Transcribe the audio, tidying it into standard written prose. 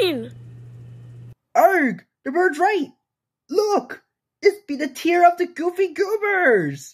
mine! Arg! The bird's right! Look! It's be the tear of the Goofy Goobers!